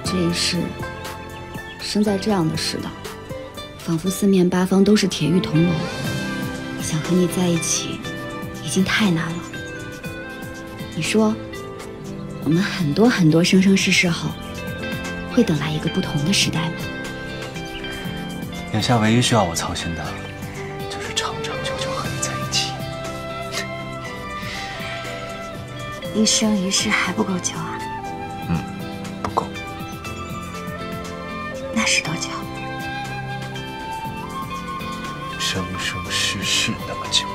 这一世，生在这样的世道，仿佛四面八方都是铁玉铜锣，想和你在一起，已经太难了。你说，我们很多生生世世后，会等来一个不同的时代吗？ 眼下唯一需要我操心的，就是长长久久和你在一起。 一生一世还不够久啊？ 不够。 那是多久？ 生生世世那么久。